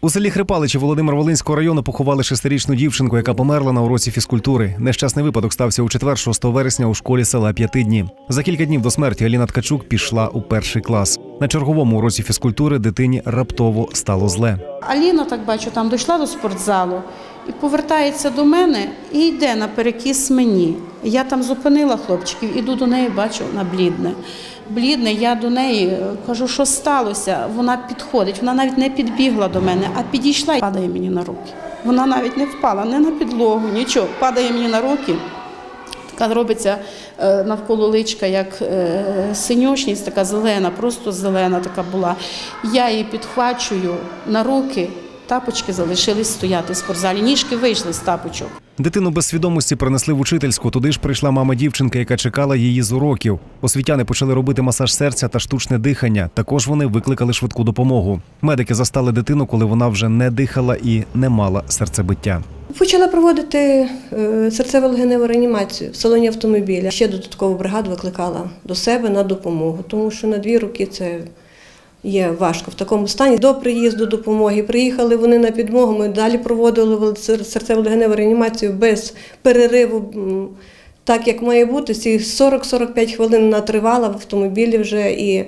У селі Хрипаличі Володимир-Волинського району поховали 6-річну дівчинку, яка померла на уроці фізкультури. Нещасний випадок стався у четвер, 6 вересня, у школі села П'ятидні. За кілька днів до смерті Аліна Ткачук пішла у 1-й клас. На черговому уроці фізкультури дитині раптово стало зле. Аліна, так бачу, там дійшла до спортзалу і повертається до мене і йде наперекіс мені. Я там зупинила хлопчиків, іду до неї, бачу, вона блідне. Блідне, я до неї кажу, що сталося. Вона підходить, вона навіть не підбігла до мене, а підійшла і падає мені на руки. Вона навіть не впала, не на підлогу, нічого. Падає мені на руки, така робиться навколо личка, як синьочність, така зелена, просто зелена така була. Я її підхвачую на руки, тапочки залишились стояти в спортзалі, ніжки вийшли з тапочок. Дитину без свідомості принесли в учительську. Туди ж прийшла мама дівчинки, яка чекала її з уроків. Освітяни почали робити масаж серця та штучне дихання. Також вони викликали швидку допомогу. Медики застали дитину, коли вона вже не дихала і не мала серцебиття. Почала проводити серцево-легеневу реанімацію в салоні автомобіля. Ще додаткову бригаду викликала до себе на допомогу, тому що на 2 роки це є важко в такому стані. До приїзду допомоги приїхали вони на підмогу, ми далі проводили серцево-легеневу реанімацію без перериву, так як має бути. Ці 40-45 хвилин вона тривала в автомобілі вже і,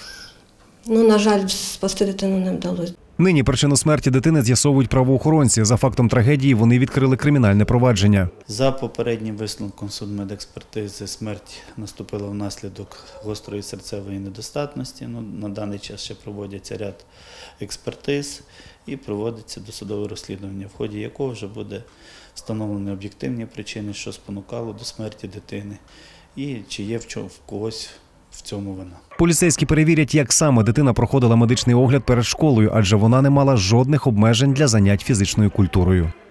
на жаль, спасти дитину не вдалося. Нині причину смерті дитини з'ясовують правоохоронці. За фактом трагедії вони відкрили кримінальне провадження. За попереднім висновком судмедекспертизи смерть наступила внаслідок гострої серцевої недостатності. На даний час ще проводяться ряд експертиз і проводиться досудове розслідування, в ході якого вже буде встановлені об'єктивні причини, що спонукало до смерті дитини і чи є в когось в цьому вина. Поліцейські перевірять, як саме дитина проходила медичний огляд перед школою, адже вона не мала жодних обмежень для занять фізичною культурою.